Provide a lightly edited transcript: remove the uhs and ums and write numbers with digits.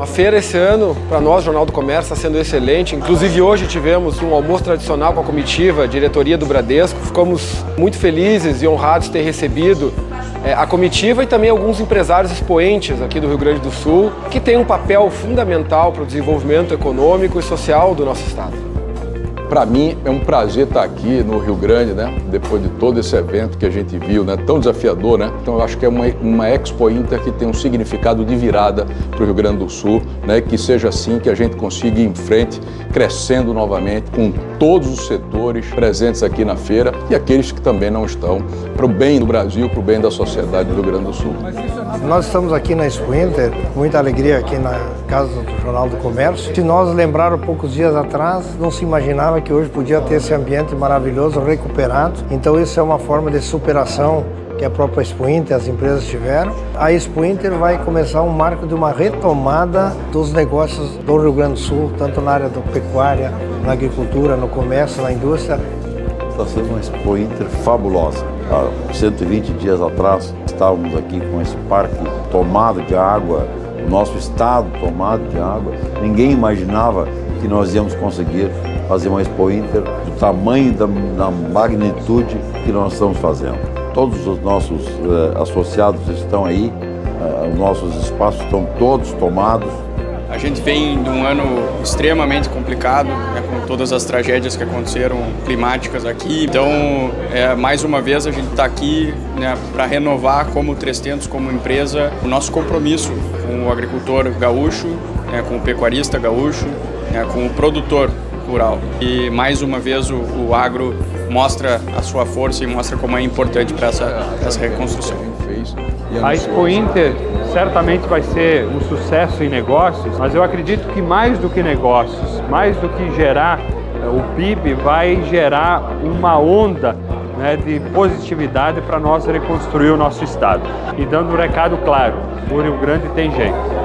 A feira esse ano, para nós, Jornal do Comércio, está sendo excelente. Inclusive hoje tivemos um almoço tradicional com a comitiva, a diretoria do Bradesco. Ficamos muito felizes e honrados de ter recebido a comitiva e também alguns empresários expoentes aqui do Rio Grande do Sul, que têm um papel fundamental para o desenvolvimento econômico e social do nosso estado. Para mim é um prazer estar aqui no Rio Grande, né? Depois de todo esse evento que a gente viu, né? Tão desafiador, né? Então eu acho que é uma Expo Inter que tem um significado de virada para o Rio Grande do Sul, né? Que seja assim que a gente consiga ir em frente, crescendo novamente com todos os setores presentes aqui na feira e aqueles que também não estão, para o bem do Brasil, para o bem da sociedade do Rio Grande do Sul. Nós estamos aqui na Expo Inter, muita alegria aqui na Casa do Jornal do Comércio. Se nós lembrar poucos dias atrás, não se imaginava que hoje podia ter esse ambiente maravilhoso recuperado. Então isso é uma forma de superação que a própria Expo Inter, as empresas tiveram. A Expo Inter vai começar um marco de uma retomada dos negócios do Rio Grande do Sul, tanto na área da pecuária, na agricultura, no comércio, na indústria. Está sendo uma Expo Inter fabulosa. Há 120 dias atrás estávamos aqui com esse parque tomado de água, o nosso estado tomado de água. Ninguém imaginava que nós íamos conseguir fazer uma Expo Inter do tamanho, da magnitude que nós estamos fazendo. Todos os nossos associados estão aí, os nossos espaços estão todos tomados. A gente vem de um ano extremamente complicado, né, com todas as tragédias que aconteceram climáticas aqui. Então, mais uma vez, a gente está aqui, né, para renovar como 300, como empresa, o nosso compromisso com o agricultor gaúcho, né, com o pecuarista gaúcho, né, com o produtor rural. E mais uma vez o agro mostra a sua força e mostra como é importante para essa reconstrução. A Expo Inter certamente vai ser um sucesso em negócios, mas eu acredito que mais do que negócios, mais do que gerar o PIB, vai gerar uma onda, né, de positividade para nós reconstruir o nosso estado. E dando um recado claro, o Rio Grande tem jeito.